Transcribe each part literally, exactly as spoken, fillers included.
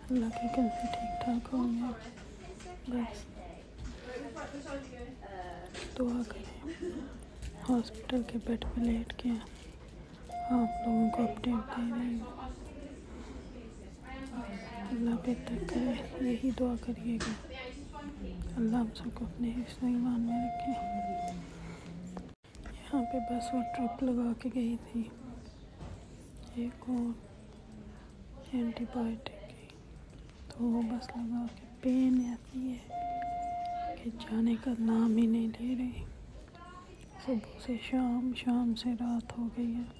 अल्लाह के कर से ठीक ठाक हो गया। बस दुआ करें। हॉस्पिटल के बेड पे लेट के आप लोगों को अपडेट दे रही हूँ। अल्लाह बेहतर करे, यही दुआ करिएगा। अल्लाह हम सबको अपने हिस्से ईमान में रखे। यहाँ पे बस वो ट्रिप लगा के गई थी, एक और एंटीबायोटिक की, तो वो बस लगा के पेन ऐसी है कि जाने का नाम ही नहीं ले रही। सुबह से शाम, शाम से रात हो गई है।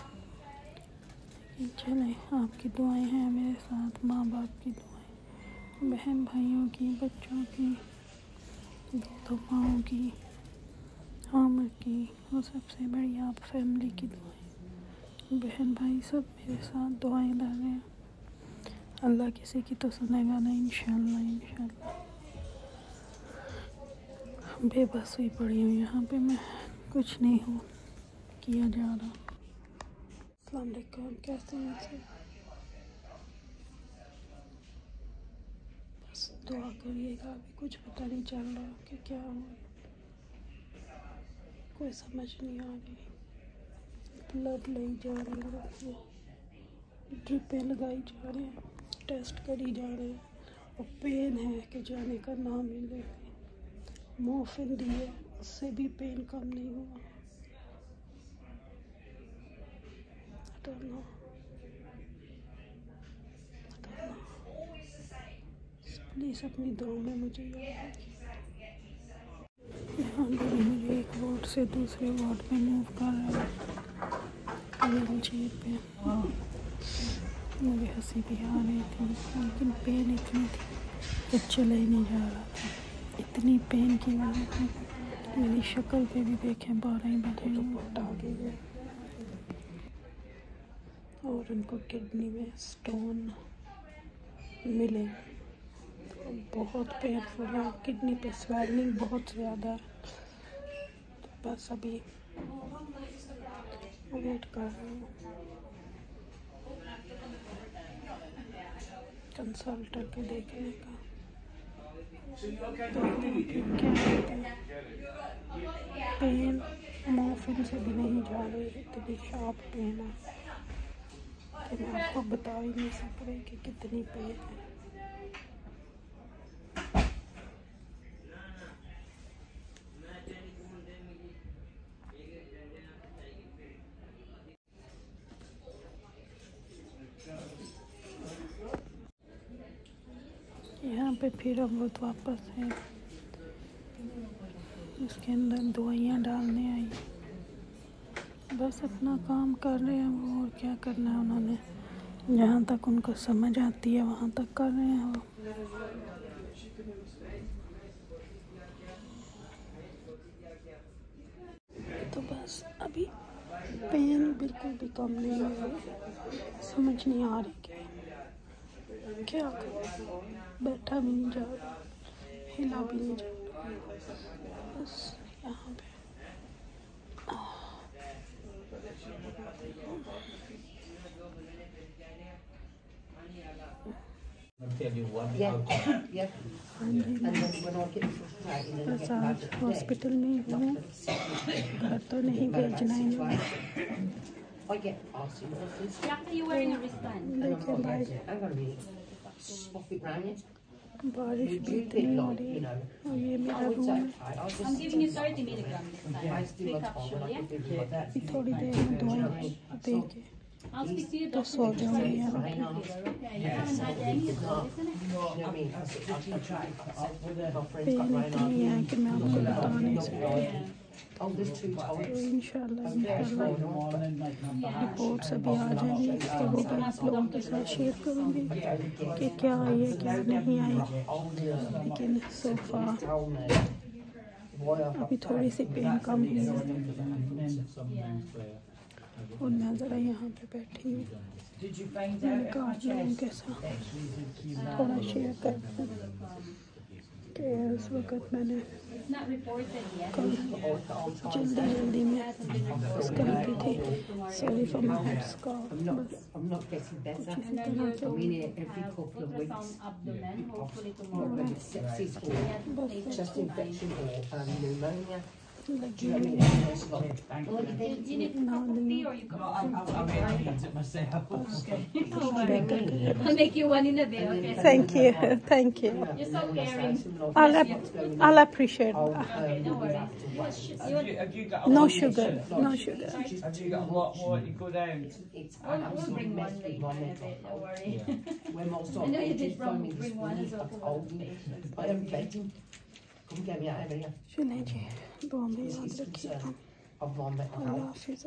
लेकिन चलें, आपकी दुआएं हैं मेरे साथ, माँ बाप की दुआएं, बहन भाइयों की, बच्चों की, दोस्तों माओं की, आमर की, और सबसे बड़ी आप फैमिली की दुआएं। बहन भाई सब मेरे साथ दुआएं ला रहे हैं। अल्लाह किसी की तो सुनेगा नहीं, इंशाल्लाह इंशाल्लाह। बेबस हुई पड़ी हूँ यहाँ पे मैं, कुछ नहीं हो किया जा रहा। अस्सलाम वालेकुम, कैसे हैं सब? बस दुआ करिएगा, अभी कुछ पता नहीं चल रहा कि क्या हो, कोई समझ नहीं आ रही। ब्लड ली जा रही है, ड्रिपें लगाई जा रही हैं, टेस्ट करी जा रहे हैं, और पेन है कि जाने का नाम ही ले रही। मोफिन दी है, उससे भी पेन कम नहीं हुआ। I don't know. I don't know. Please अपनी दुआ में मुझे याद रखिए। यहाँ पर मुझे एक वार्ड से दूसरे वार्ड में मूव कर रहा है व्हील चेयर पे। मुझे हंसी भी आ रही थी, लेकिन पेन इतनी थी कि चला ही नहीं जा रहा था। इतनी पेन की वजह से मेरी शक्ल पे भी देखें बारह ही बजे आ गई। और उनको किडनी में स्टोन मिले, तो बहुत पेनफुल है। किडनी पे स्वेलिंग बहुत ज़्यादा है, तो बस अभी वेट कर रही हूँ कंसल्टेंट के देखने का। तो क्या होता है, पेन मॉर्फिन से भी नहीं जा रही, इतनी शार्प पेन है कि मैं आपको बता ही नहीं सक रही कि कितनी पेन है। यहाँ पे फिर अब वो वापस है, इसके अंदर दवाइयाँ डालने आई। बस अपना काम कर रहे हैं वो, और क्या करना है उन्होंने। जहाँ तक उनको समझ आती है वहाँ तक कर रहे हैं वो। तो बस अभी पेन बिल्कुल भी कम नहीं हुई, समझ नहीं आ रही कि क्या करूँ। बैठा भी नहीं जा रहा, हिला भी नहीं जा रहा, बस यहाँ पे बस आज हॉस्पिटल में हूँ, घर तो नहीं भेजना है। लेकिन बारिश भी इतनी हो रही है, और ये मेरा रूम है। थोड़ी देर में दवाई दे के तो सो जाऊंगी यहाँ पे। पेन इतनी है कि मैं आपको बता नहीं सकती। तो इंशाल्लाह इंशाल्लाह रिपोर्ट्स अभी आ जाएंगी, तो वो मैं आप लोगों के साथ शेयर करूँगी कि क्या आई है क्या नहीं आई। लेकिन सोफा अभी थोड़ी सी पेन कम हुई है, और मैं ज़रा यहाँ पे बैठी हूँ। मैंने कहा आप लोगों के साथ थोड़ा शेयर कर दूँ कि इस वक्त मैंने कल जल्दी जल्दी में उसका की थी। Sorry for my head scarf. बस कुछ इसी तरह से लगी हुई है। Thank you, thank you. You're so caring. I'll, I'll appreciate that. Okay, no worries. Have you, have you got a No lot sugar, more no sugar. Have you got a lot more that you go down? We'll, we'll bring one later in a bit, don't worry. I know you did bring, bring one as well for one patient. चलें जी, दुआ में याद रखिएगा। अल्लाह हाफिज़।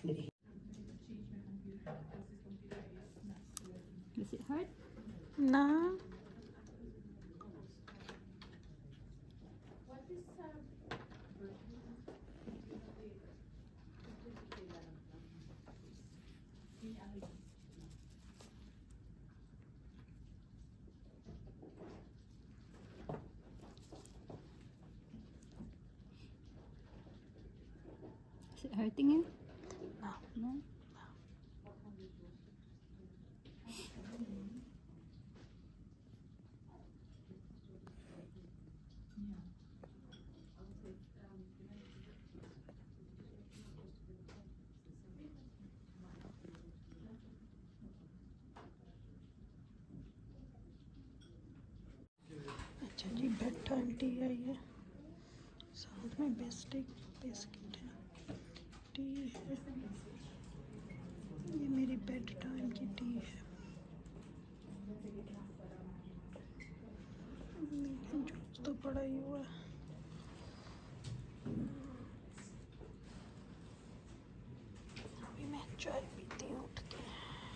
Does it hurt? ना Is it hurting you? No. No? अच्छा जी, bed time tea आई है, साथ में बिस्किट बिस्किट है, टी है। ये मेरी बेड टाइम की टी है। लेकिन जूस तो पड़ा ही हुआ है। अभी मैं चाय पीती हूँ उठ के।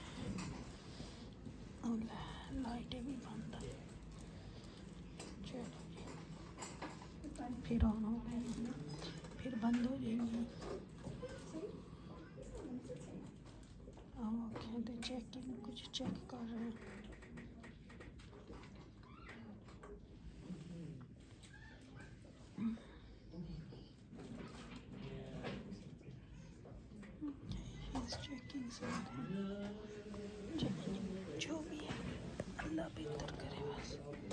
और लाइटें भी बंद है। चलो जी, फिर ऑन हो गई, फिर बंद हो जाएंगी। ओके, तो चेकिंग कुछ चेक कर रहे हैं। चेकिंग से जो भी है अल्लाह बेहतर करे बस।